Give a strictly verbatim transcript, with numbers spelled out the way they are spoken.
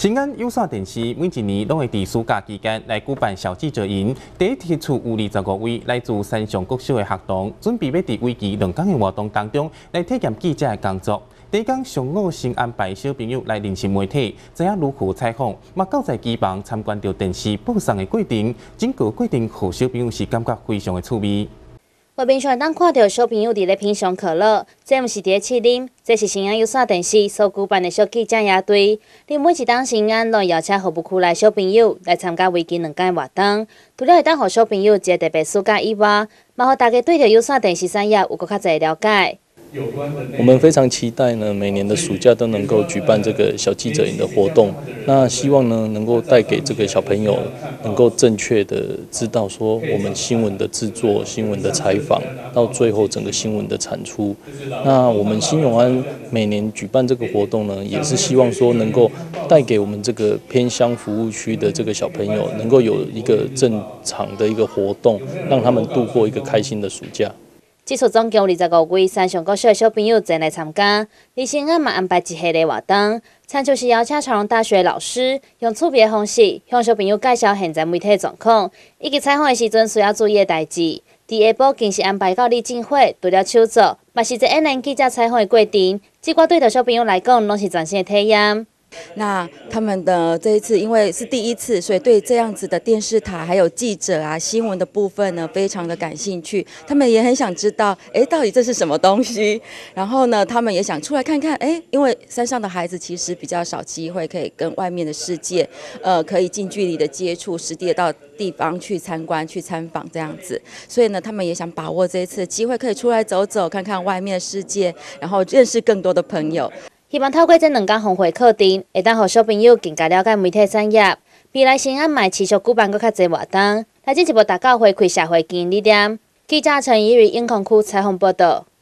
新安有线电视每一年拢会伫暑假期间来举办小记者营，第一提出有二十五位来自山上各小的学童，准备要伫为期两天的活动当中来体验记者的工作。第一天上午先安排小朋友来认识媒体，知影如何采访，嘛到在机房参观到电视播送的过程，整个过程互小朋友是感觉非常的趣味。 外面上当看到小朋友伫咧品尝可乐，这毋是伫咧试啉，这是新安有线电视所举办的小记者野队。伫每一档新安，拢邀请服务区内小朋友来参加为期两天的活动。除了会当互小朋友一个特别暑假以外，嘛互大家对着有线电视产业有更较侪了解。 我们非常期待呢，每年的暑假都能够举办这个小记者营的活动。那希望呢，能够带给这个小朋友能够正确的知道说我们新闻的制作、新闻的采访，到最后整个新闻的产出。那我们新永安每年举办这个活动呢，也是希望说能够带给我们这个偏乡服务区的这个小朋友，能够有一个正常的一个活动，让他们度过一个开心的暑假。 这次总共二十五位山上国小的小朋友前来参加，而新安嘛安排一系列活动，参就是邀请长荣大学的老师，用趣味的方式向小朋友介绍现在媒体的状况，以及采访的时阵需要注意的代志。伫下晡更是安排到立进会，除了手作，嘛是一个演记者采访的过程。这寡对着小朋友来讲，拢是全新的体验。 那他们的这一次因为是第一次，所以对这样子的电视台还有记者啊、新闻的部分呢，非常的感兴趣。他们也很想知道，哎，到底这是什么东西？然后呢，他们也想出来看看，哎，因为山上的孩子其实比较少机会可以跟外面的世界，呃，可以近距离的接触，实地的到地方去参观、去参访这样子。所以呢，他们也想把握这一次的机会，可以出来走走，看看外面的世界，然后认识更多的朋友。 希望透过这两天巡回课程，会当互小朋友更加了解媒体产业。未来新安嘛持续举办搁较侪活动，来进一步达到回馈社会经营理念。记者陈怡于永康区采访报道。